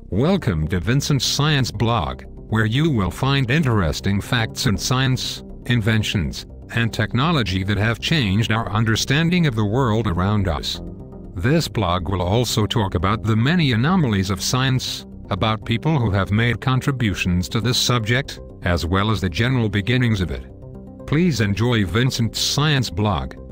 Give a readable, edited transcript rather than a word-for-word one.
Welcome to Vincent's Science Blog, where you will find interesting facts in science, inventions, and technology that have changed our understanding of the world around us. This blog will also talk about the many anomalies of science, about people who have made contributions to this subject, as well as the general beginnings of it. Please enjoy Vincent's Science Blog.